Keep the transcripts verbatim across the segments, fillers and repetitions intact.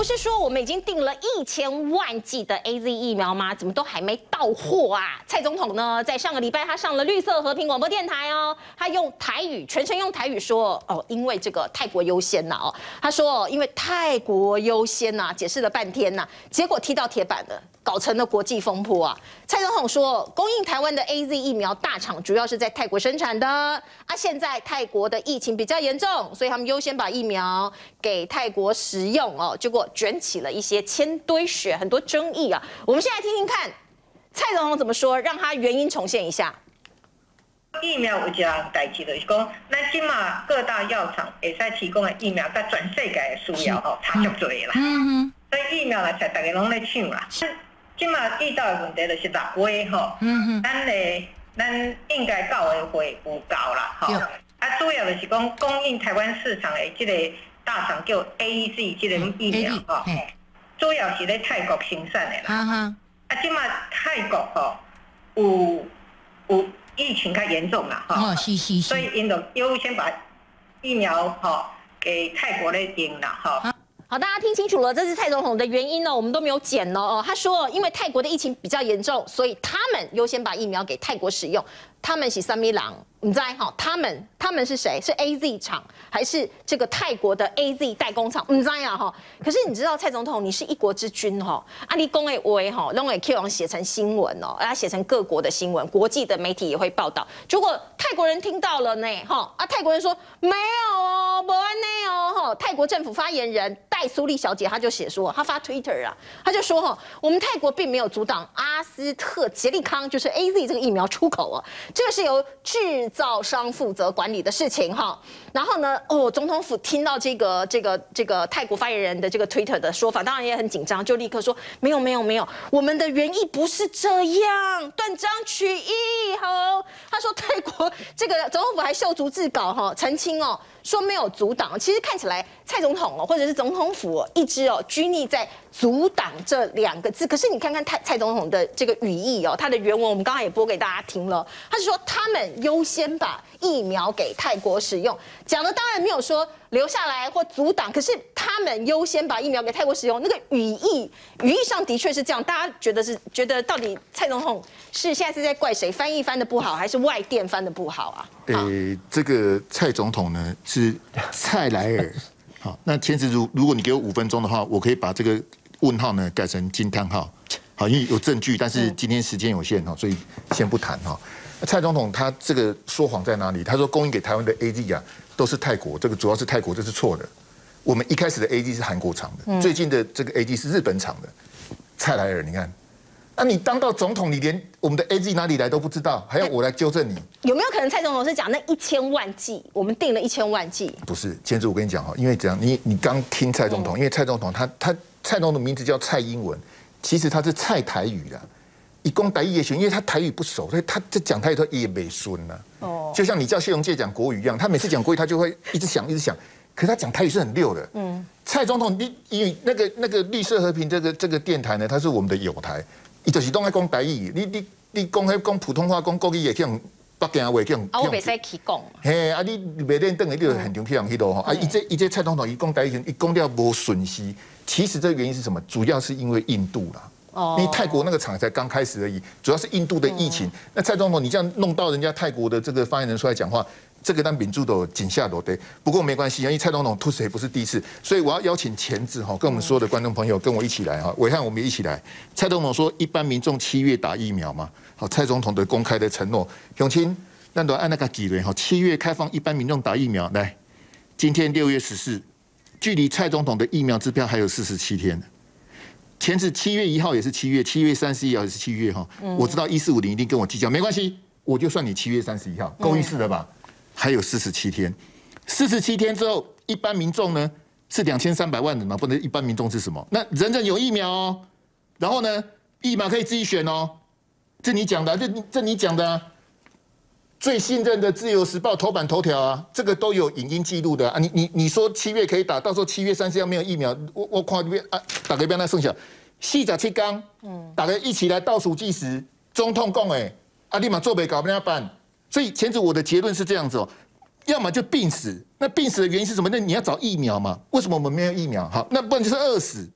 是说我们已经订了一千万剂的 A Z 疫苗吗？怎么都还没到货啊？蔡总统呢，在上个礼拜他上了绿色和平广播电台哦，他用台语，全程用台语说哦，因为这个泰国优先呐哦，他说因为泰国优先呐，解释了半天呐，结果踢到铁板了。 搞成了国际风波啊！蔡总统说，供应台湾的 A Z 疫苗大厂主要是在泰国生产的啊。现在泰国的疫情比较严重，所以他们优先把疫苗给泰国使用哦。结果卷起了一些千堆雪，很多争议啊。我们现在听听看蔡总统怎么说，让他原因重现一下。 疫苗有一项代志，就是讲，咱今嘛各大药厂会使提供的疫苗，甲全世界的需要吼差足多啦。嗯嗯。所以疫苗来才大家拢在抢啦。 今嘛遇到的问题就是六月吼，嗯咱诶，咱应该九月会有到啦，吼。啊，主要就是讲供应台湾市场的这个大厂叫 A Z 这个疫苗吼，主要是咧泰国生产的啦。啊，今嘛泰国吼有有疫情较严重啦，吼，所以因就优先把疫苗吼给泰国咧用啦，吼。 好，大家听清楚了，这是蔡总统的原因呢，我们都没有剪哦。他说，因为泰国的疫情比较严重，所以他们优先把疫苗给泰国使用。他们是三米郎，你知道哈？他们他们是谁？是 A Z 厂还是这个泰国的 A Z 代工厂？你知道呀哈？可是你知道蔡总统，你是一国之君哈，啊你公诶威哈，弄给 Q 王写成新闻哦，啊写成各国的新闻，国际的媒体也会报道。结果泰国人听到了呢，哈啊泰国人说没有哦，不安内哦，哈泰国政府发言人戴苏丽小姐她就写说，她发 Twitter 啊，她就说哈，我们泰国并没有阻挡阿斯特捷利康就是 A Z 这个疫苗出口啊。 这个是由制造商负责管理的事情哈，然后呢，哦，总统府听到这个这个这个泰国发言人的这个 Twitter 的说法，当然也很紧张，就立刻说没有没有没有，我们的原意不是这样，断章取义。好，他说泰国这个总统府还秀逐字稿哈，澄清哦，说没有阻挡。其实看起来蔡总统哦，或者是总统府哦，一直哦拘泥在阻挡这两个字。可是你看看蔡蔡总统的这个语义哦，他的原文我们刚刚也播给大家听了，他是说他们优先把疫苗给泰国使用，讲的当然没有说留下来或阻挡，可是他们优先把疫苗给泰国使用，那个语义语义上的确是这样。大家觉得是觉得到底蔡总统是现在是在怪谁？翻译翻的不好，还是外电翻的不好啊？ 诶、欸，这个蔡总统呢是蔡莱尔。好，那前次如如果你给我五分钟的话，我可以把这个问号呢改成惊叹号。好，因为有证据，但是今天时间有限哈，所以先不谈哈。蔡总统他这个说谎在哪里？他说供应给台湾的 A Z 啊都是泰国，这个主要是泰国，这是错的。我们一开始的 A Z 是韩国厂的，嗯、最近的这个 A Z 是日本厂的。蔡莱尔，你看，那、啊、你当到总统，你连我们的 A Z 哪里来都不知道，还要我来纠正你？ 有没有可能蔡总统是讲那一千万剂，我们订了一千万剂？ 不是，前子我跟你讲哈，因为怎样，你你刚听蔡总统，因为蔡总统他他蔡总统名字叫蔡英文。其实他是蔡台语的，以公台语也行，因为他台语不熟，所以他在讲台语他也没顺呐。哦，就像你叫谢龙介讲国语一样，他每次讲国语他就会一直想一直想，可是他讲台语是很溜的。嗯，蔡总统，你因为那个那个绿色和平这个这个电台呢，它是我们的友台，伊就是都爱讲台语，你你你讲迄讲普通话讲国语也像北京话像。 啊，我袂使去讲。 嘿，啊，你袂练等于你就很常去人迄度吼。啊，伊这伊这蔡总统伊讲台语，伊讲了无顺序。其实这个原因是什么？主要是因为印度啦。哦。因为泰国那个厂才刚开始而已，主要是印度的疫情。嗯、那蔡总统，你这样弄到人家泰国的这个发言人出来讲话，这个让民主都井下落得。不过没关系，因为蔡总统吐血不是第一次，所以我要邀请前置哈，跟我们所有的观众朋友跟我一起来哈，伟汉我们一起来。蔡总统说，一般民众七月打疫苗嘛，好，蔡总统的公开的承诺，永清，那都按那个纪律哈，七月开放一般民众打疫苗，来，今天六月十四。距离蔡总统的疫苗支票还有四十七天，前次七月一号也是七月，七月三十一号也是七月哈。我知道一四五零一定跟我计较，没关系，我就算你七月三十一号，够意思了吧？还有四十七天，四十七天之后，一般民众呢是两千三百万人嘛，不能一般民众是什么？那人人有疫苗哦，然后呢，疫苗可以自己选哦，这你讲的，这这你讲的、啊。最信任的《自由时报》头版头条啊，这个都有影音记录的啊。你你你说七月可以打，到时候七月三十号没有疫苗，我我看这边啊，大家不要那剩下四十七天，嗯，大家一起来倒数计时。中痛讲哎，啊，立马做没搞不要办。所以前子我的结论是这样子哦，要么就病死。那病死的原因是什么？那你要找疫苗嘛？为什么我们没有疫苗？好，那不然就是饿死。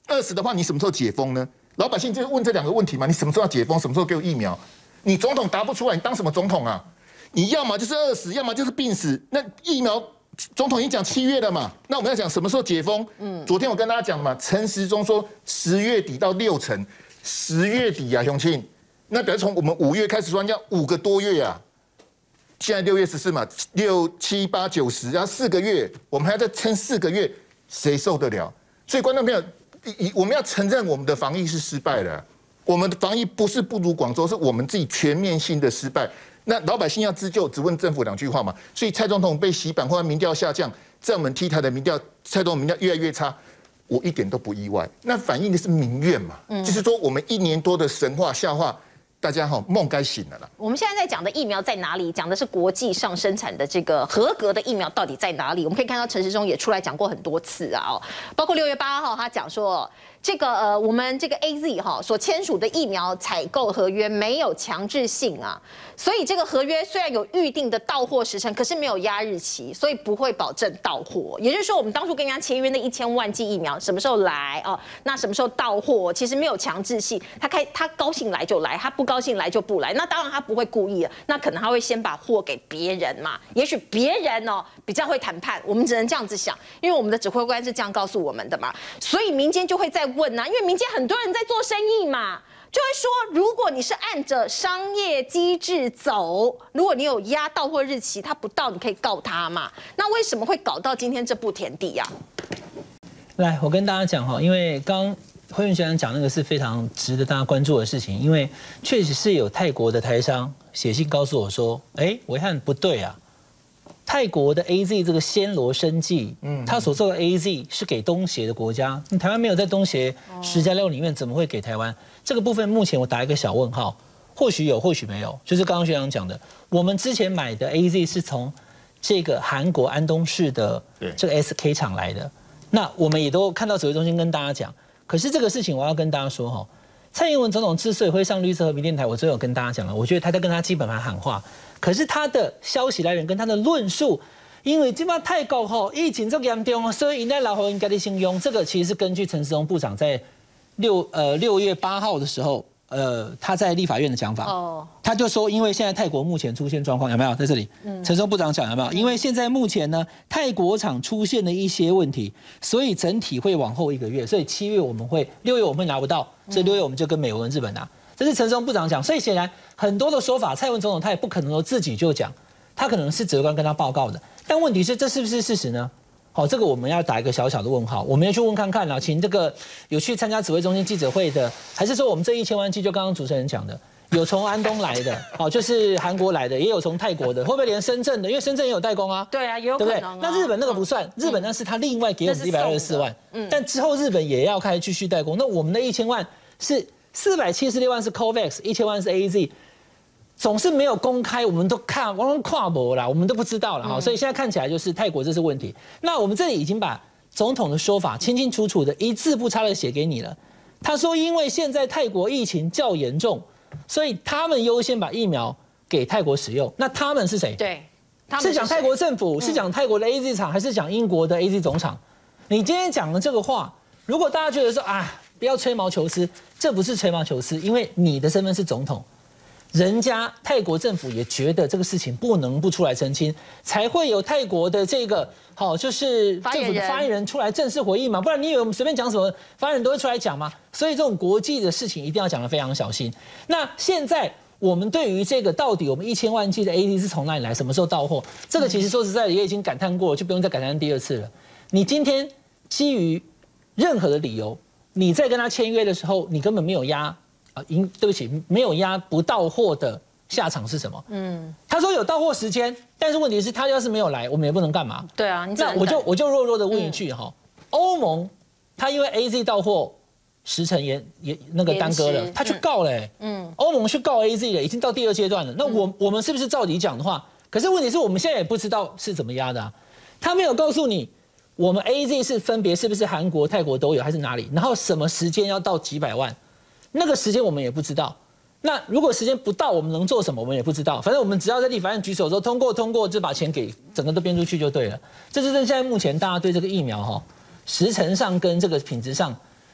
二十的话，你什么时候解封呢？老百姓就问这两个问题嘛，你什么时候要解封？什么时候给我疫苗？你总统答不出来，你当什么总统啊？你要么就是饿死，要么就是病死。那疫苗，总统已经讲七月了嘛，那我们要讲什么时候解封？嗯，昨天我跟大家讲嘛，陈时中说十月底到六成，十月底啊，雄庆，那表示从我们五月开始算，要五个多月啊。现在六月十四嘛，六七八九十，然后四个月，我们还要再撑四个月，谁受得了？所以观众朋友，我们要承认我们的防疫是失败的。我们的防疫不是不如广州，是我们自己全面性的失败。那老百姓要自救，只问政府两句话嘛。所以蔡总统被洗版或者民调下降，在我们 T 台的民调，蔡总统民调越来越差，我一点都不意外。那反映的是民怨嘛，嗯、就是说我们一年多的神话笑话。大家哈梦该醒了啦。 我们现在在讲的疫苗在哪里？讲的是国际上生产的这个合格的疫苗到底在哪里？我们可以看到陈时中也出来讲过很多次啊，哦，包括六月八号他讲说，这个呃我们这个 A Z 哈所签署的疫苗采购合约没有强制性啊，所以这个合约虽然有预定的到货时程，可是没有压日期，所以不会保证到货。也就是说，我们当初跟人家签约那一千万剂疫苗什么时候来哦？那什么时候到货？其实没有强制性，他开他高兴来就来，他不高兴来就不来，那当然他不会故意了，那可能他会先把货给别人嘛，也许别人哦比较会谈判，我们只能这样子想，因为我们的指挥官是这样告诉我们的嘛，所以民间就会在问啊，因为民间很多人在做生意嘛，就会说，如果你是按着商业机制走，如果你有压到货日期，他不到，你可以告他嘛，那为什么会搞到今天这步田地呀？ 来，我跟大家讲哈，因为刚慧云学长讲那个是非常值得大家关注的事情，因为确实是有泰国的台商写信告诉我说，哎，暐瀚不对啊，泰国的 A Z 这个暹罗生技，嗯，他所做的 A Z 是给东协的国家，台湾没有在东协十加六里面，怎么会给台湾？这个部分目前我打一个小问号，或许有，或许没有，就是刚刚学长讲的，我们之前买的 A Z 是从这个韩国安东市的这个 S K 厂来的，那我们也都看到指挥中心跟大家讲。可是这个事情我要跟大家说哈，蔡英文总统之所以会上绿色和平电台，我昨天有跟大家讲了，我觉得他在跟他基本盘喊话，可是他的消息来源跟他的论述，因为今嘛泰国吼疫情这么严重，所以应该老侯应该的形容，这个其实是根据陈时中部长在六呃六月八号的时候，呃他在立法院的讲法，哦，他就说，因为现在泰国目前出现状况，有没有在这里？嗯，陈时中部长讲有没有？因为现在目前呢，泰国厂出现了一些问题，所以整体会往后一个月，所以七月我们会，六月我们会拿不到，所以六月我们就跟美国跟日本拿。这是陈时中部长讲，所以显然很多的说法，蔡英文总统他也不可能说自己就讲，他可能是指挥官跟他报告的，但问题是这是不是事实呢？好，这个我们要打一个小小的问号，我们要去问看看啦，请这个有去参加指挥中心记者会的，还是说我们这一千万剂就刚刚主持人讲的，有从安东来的，好，就是韩国来的，也有从泰国的，会不会连深圳的？因为深圳也有代工啊。对啊，也有可能、啊。对不对？那日本那个不算，日本那是他另外给我们一百二十四万，嗯，但之后日本也要开始继续代工，那我们的一千万是四百七十六万是 COVAX， 一千万是 A Z。总是没有公开，我们都看，我们跨博啦，我们都不知道了哈，嗯、所以现在看起来就是泰国这是问题。那我们这里已经把总统的说法清清楚楚的一字不差的写给你了。他说，因为现在泰国疫情较严重，所以他们优先把疫苗给泰国使用。那他们是谁？对，他们 是, 是讲泰国政府，嗯、是讲泰国的 A Z 厂，还是讲英国的 A Z 总厂？你今天讲的这个话，如果大家觉得说啊，不要吹毛求疵，这不是吹毛求疵，因为你的身份是总统。人家泰国政府也觉得这个事情不能不出来澄清，才会有泰国的这个好，就是政府的发言人出来正式回应嘛，不然你以为我们随便讲什么，发言人都会出来讲吗？所以这种国际的事情一定要讲得非常小心。那现在我们对于这个到底我们一千万剂的 A Z 是从哪里来，什么时候到货，这个其实说实在的也已经感叹过了，就不用再感叹第二次了。你今天基于任何的理由，你在跟他签约的时候，你根本没有压。啊，对不起，没有压不到货的下场是什么？嗯，他说有到货时间，但是问题是，他要是没有来，我们也不能干嘛？对啊，那我就我就弱弱的问一句哈，欧盟他因为 A Z 到货时程也也那个耽搁了，他去告了，嗯，欧盟去告 A Z 了，已经到第二阶段了。那我我们是不是照理讲的话？可是问题是我们现在也不知道是怎么压的啊，他没有告诉你，我们 A Z 是分别是不是韩国、泰国都有，还是哪里？然后什么时间要到几百万？那个时间我们也不知道，那如果时间不到，我们能做什么？我们也不知道。反正我们只要在立法院举手说通过，通过就把钱给整个都编出去就对了。这就是现在目前大家对这个疫苗哈时程上跟这个品质上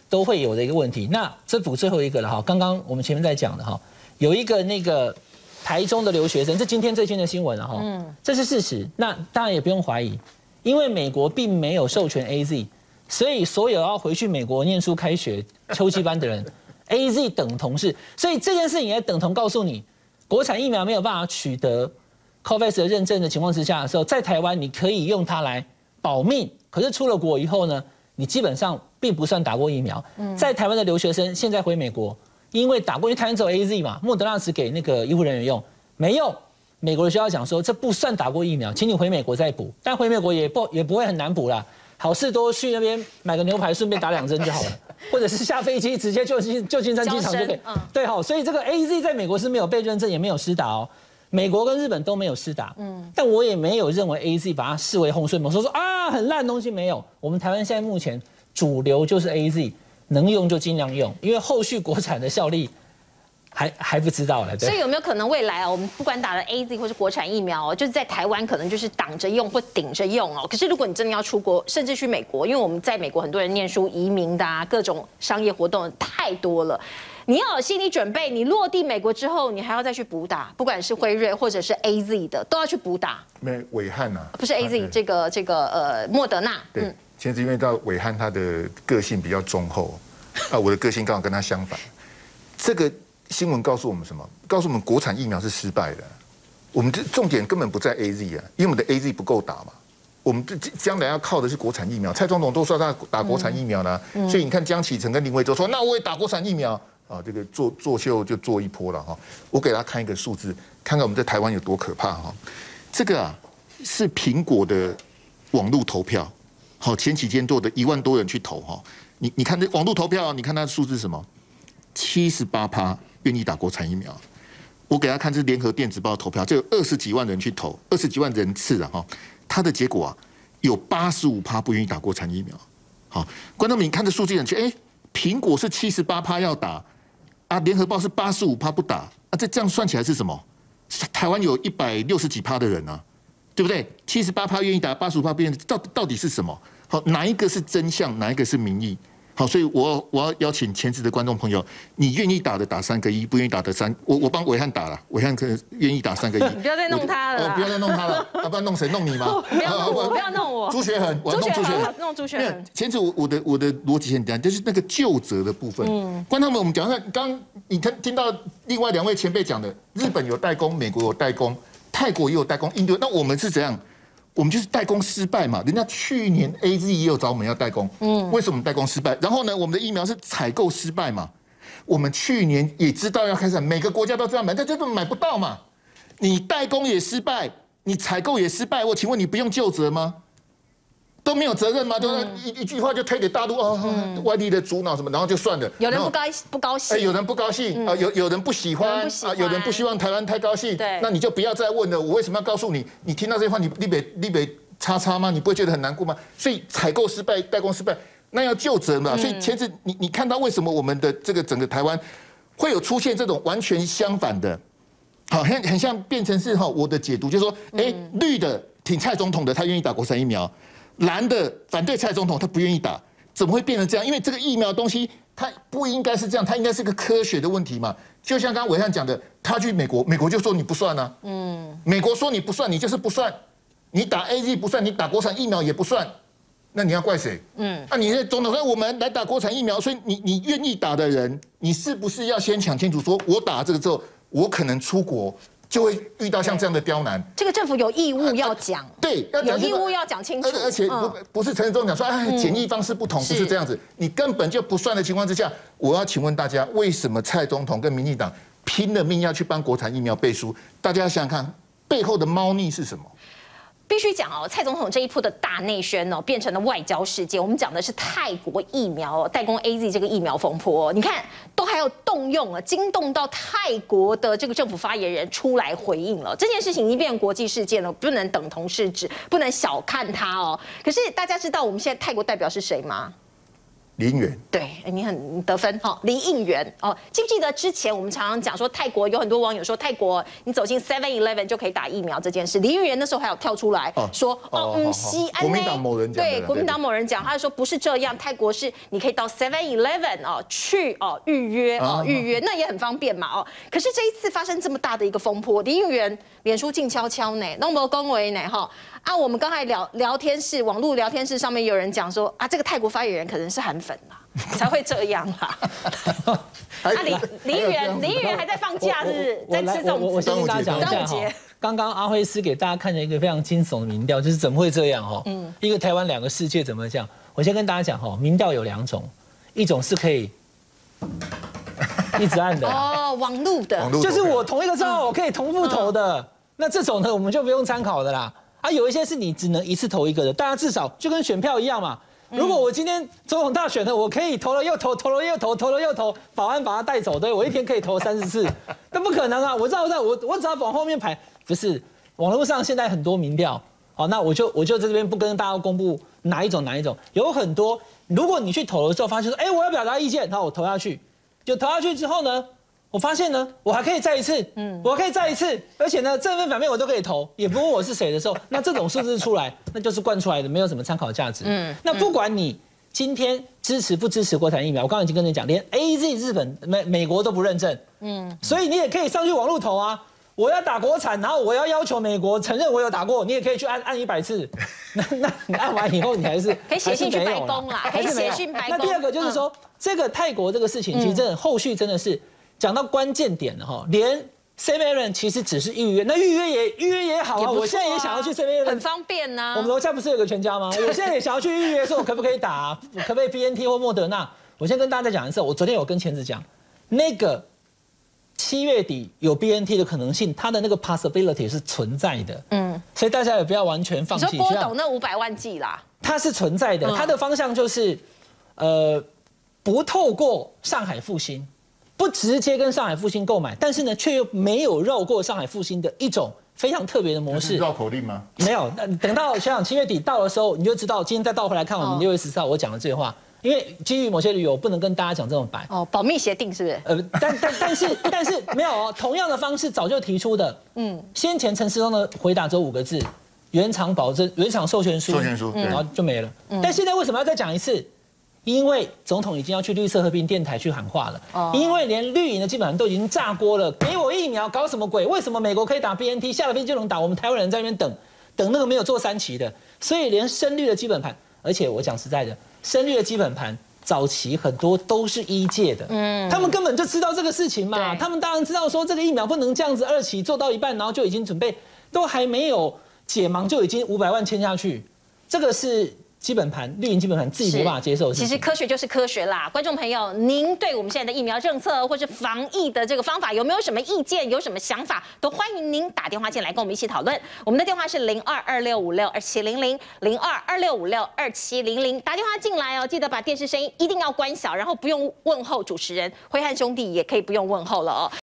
都会有的一个问题。那这补最后一个了哈，刚刚我们前面在讲的哈，有一个那个台中的留学生，这今天最新的新闻了哈，嗯，这是事实。那当然也不用怀疑，因为美国并没有授权 A Z， 所以所有要回去美国念书开学秋季班的人，A Z 等同是，所以这件事情也等同告诉你，国产疫苗没有办法取得 COVAX 的认证的情况之下的时候，在台湾你可以用它来保命，可是出了国以后呢，你基本上并不算打过疫苗。在台湾的留学生现在回美国，因为打过，因为台湾只有 A Z 嘛，莫德纳只给那个医护人员用，没用。美国的学校讲说，这不算打过疫苗，请你回美国再补。但回美国也不也不会很难补啦，好事多去那边买个牛排，顺便打两针就好了，或者是下飞机直接旧金旧金山机场就可以。嗯、对好，所以这个 A Z 在美国是没有被认证，也没有施打哦。美国跟日本都没有施打，嗯，但我也没有认为 A Z 把它视为洪水猛兽，说啊很烂东西没有。我们台湾现在目前主流就是 A Z， 能用就尽量用，因为后续国产的效力还还不知道了。 所以有没有可能未来啊，我们不管打了 A Z 或是国产疫苗哦，就是在台湾可能就是挡着用或顶着用哦。可是如果你真的要出国，甚至去美国，因为我们在美国很多人念书、移民的啊，各种商业活动太多了。你要有心理准备，你落地美国之后，你还要再去补打，不管是辉瑞或者是 A Z 的，都要去补打。 没伟汉呐， 不是 A Z，、啊、这个这个呃莫德纳。 对，其实因为到伟汉他的个性比较忠厚，啊，我的个性刚好跟他相反。这个新闻告诉我们什么？告诉我们国产疫苗是失败的。我们这重点根本不在 A Z 啊，因为我们的 A Z 不够打嘛。我们将来要靠的是国产疫苗。蔡总统都说他打国产疫苗啦、嗯，所以你看江启臣跟林维洲说，那我也打国产疫苗。啊，这个作作秀就做一波了哈。我给大家看一个数字，看看我们在台湾有多可怕哈。这个啊是苹果的网络投票，好，前几天做的一万多人去投哈。你你看这网络投票，你看它的数字是什么？七十八趴愿意打国产疫苗。我给大家看这是联合电子报投票，这有二十几万人去投，二十几万人次啊哈。它的结果啊有八十五趴不愿意打国产疫苗。好，观众们，你看这数字很去，哎，苹果是七十八趴要打。啊，联合报是八十五趴不打，啊，这这样算起来是什么？台湾有一百六十几趴的人啊，对不对？七十八趴愿意打，八十五趴不愿意，到到底是什么？好，哪一个是真相，哪一个是民意？好，所以我我要邀请前置的观众朋友，你愿意打的打三个一，不愿意打的三，我我帮伟汉打了，伟汉可愿意打三个一。 你不要再弄他了， 哦，不要再弄他了，要、啊、不然弄谁？弄你吗？ 不要弄我，不要弄我。 朱学恒，我要弄朱学恒， 弄朱学恒。 前置我我的我的逻辑很简单，就是那个究责的部分。嗯，观众们，我们讲一下，刚刚你听听到另外两位前辈讲的，日本有代工，美国有代工，泰国也有代工，印度，那我们是怎样？我们就是代工失败嘛，人家去年 A Z 也有找我们要代工，嗯，为什么我们代工失败？然后呢，我们的疫苗是采购失败嘛，我们去年也知道要开始，每个国家都这样买，但这都买不到嘛，你代工也失败，你采购也失败，我请问你不用究责吗？都没有责任吗？就是一一句话就推给大陆哦，嗯、外地的阻挠什么，然后就算了。 有人不高不高兴， 哎，有人不高兴啊、嗯，有有人不喜欢啊，有人不希望台湾太高兴。 对， 那你就不要再问了。我为什么要告诉你？你听到这些话，你你别你别叉叉吗？你不会觉得很难过吗？所以采购失败、代工失败，那要究责嘛。嗯、所以前次你你看到为什么我们的这个整个台湾会有出现这种完全相反的，好，很很像变成是哈，我的解读就是说，哎，绿的挺蔡总统的，他愿意打国产疫苗。蓝的反对蔡总统，他不愿意打，怎么会变成这样？因为这个疫苗的东西，它不应该是这样，它应该是个科学的问题嘛。就像刚刚伟汉讲的，他去美国，美国就说你不算啊，嗯，美国说你不算，你就是不算，你打 A Z 不算，你打国产疫苗也不算，那你要怪谁？嗯，啊，你是总统说我们来打国产疫苗，所以你你愿意打的人，你是不是要先讲清楚，说我打这个之后，我可能出国。就会遇到像这样的刁难， 这个政府有义务要讲、啊， 对， 要有义务要讲清楚， 而且不不是陈时中讲说，哎，检疫方式不同，不是这样子，你根本就不算的情况之下，我要请问大家，为什么蔡总统跟民进党拼了命要去帮国产疫苗背书？大家想想看，背后的猫腻是什么？ 必须讲哦，蔡总统这一波的大内宣哦，变成了外交事件。我们讲的是泰国疫苗哦，代工 A Z 这个疫苗风波、哦，你看都还有动用啊，惊动到泰国的这个政府发言人出来回应了。这件事情已经变成国际事件了，不能等同视之，不能小看它哦。可是大家知道我们现在泰国代表是谁吗？ 李应元， 对，你很得分哈，李应元哦，记不记得之前我们常常讲说泰国有很多网友说泰国你走进 Seven Eleven 就可以打疫苗这件事，李应元那时候还有跳出来说哦，嗯，西安国民党某人讲， 对，国民党某人讲，他说不是这样，泰国是你可以到 Seven Eleven 哦去哦预约哦预约，那也很方便嘛哦。可是这一次发生这么大的一个风波，李应元脸书静悄悄呢，弄不恭维呢哈啊，我们刚才聊聊天室网络聊天室上面有人讲说啊，这个泰国发言人可能是韩粉啦。才会这样啦。啊，李李应元，李应元还在放假，是不是？在吃粽子。 我先跟大家讲一下哈，刚刚阿辉师给大家看了一个非常惊悚的民调，就是怎么会这样哈？嗯，一个台湾两个世界怎么这样？我先跟大家讲哈，民调有两种，一种是可以一直按的哦，网路的， 就是我同一个账号我可以同步投的，那这种呢我们就不用参考的啦。啊，有一些是你只能一次投一个的，大家至少就跟选票一样嘛。如果我今天总统大选了，我可以投了又投，投了又投，投了又投，保安把他带走，对我一天可以投三十次，那不可能啊！我知道，我知道，我我只要往后面排，不是网络上现在很多民调，好，那我就我就在这边不跟大家公布哪一种哪一种，有很多，如果你去投了之后发现说，哎，我要表达意见，然后我投下去，就投下去之后呢，我发现呢，我还可以再一次，嗯，我还可以再一次，而且呢，正面反面我都可以投，也不问我是谁的时候，那这种数字出来，那就是灌出来的，没有什么参考价值。嗯，那不管你今天支持不支持国产疫苗，我刚刚已经跟你讲，连 A Z 日本、美美国都不认证，嗯，所以你也可以上去网络投啊。我要打国产，然后我要要求美国承认我有打过，你也可以去按按一百次。那那你按完以后，你还是可以写信去白宫啦，可以写信白宫。 那第二个就是说，这个泰国这个事情，其实真的后续真的是。讲到关键点了哈，连 Seven Eleven 其实只是预约，那预约也预约也好啊，我现在也想要去 Seven Eleven， 很方便呐。 我们楼下不是有个全家吗？我现在也想要去预约，说我可不可以打，可不可以 B N T 或莫德纳？我先跟大家讲一次，我昨天有跟钳子讲，那个七月底有 B N T 的可能性，它的那个 possibility 是存在的，嗯，所以大家也不要完全放弃。 你说波董那五百万剂啦， 它是存在的，它的方向就是，呃，不透过上海复兴。不直接跟上海复兴购买，但是呢，却又没有绕过上海复兴的一种非常特别的模式。 绕口令吗？ 没有，等到学长七月底到的时候，你就知道。今天再倒回来看我们六月十四号我讲的这句话，因为基于某些理由，不能跟大家讲这么白。 哦，保密协定是不是？ 呃，但但但是但是没有哦，同样的方式早就提出的。嗯，先前陈时中的回答只有五个字：原厂保证、原厂授权书， 授权书， 然后就没了。嗯、但现在为什么要再讲一次？因为总统已经要去绿色和平电台去喊话了，哦、因为连绿营的基本上都已经炸锅了，给我疫苗搞什么鬼？为什么美国可以打 B N T， 下了飞机就能打，我们台湾人在那边等，等那个没有做三期的，所以连深绿的基本盘，而且我讲实在的，深绿的基本盘早期很多都是一届的，嗯，他们根本就知道这个事情嘛，他们当然知道说这个疫苗不能这样子二期做到一半，然后就已经准备，都还没有解盲就已经五百万签下去，这个是。基本盘绿营基本盘自己没办法接受。 其实科学就是科学啦，观众朋友，您对我们现在的疫苗政策或是防疫的这个方法有没有什么意见？有什么想法？都欢迎您打电话进来跟我们一起讨论。我们的电话是零二二六五六二七零零零二二六五六二七零零，打电话进来哦，记得把电视声音一定要关小，然后不用问候主持人，辉汉兄弟也可以不用问候了哦。